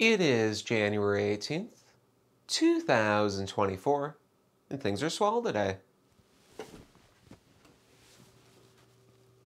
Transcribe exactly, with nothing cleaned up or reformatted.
It is January eighteenth, two thousand twenty-four, and things are swell today.